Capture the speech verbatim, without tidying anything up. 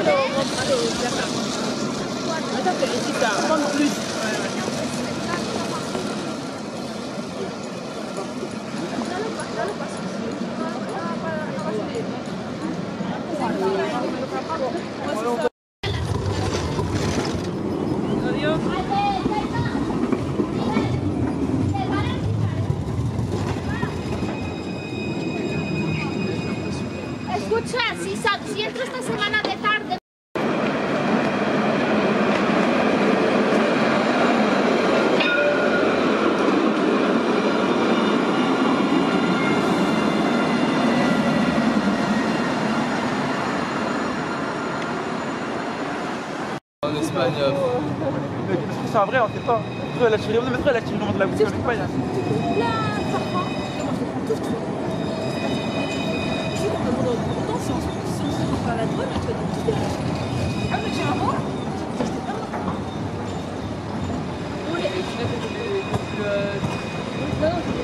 Attends, c'est ici, ça prendre plus. Escucha, si, si entro esta semana de tarde. En Espagne. C'est un vrai, on sait pas. Elle a tiré, on elle a tiré le nom de la boutique en Espagne. La drogue, tu vas dans tout. Ah, mais tu vas voir. Oui, et tu l'as fait le.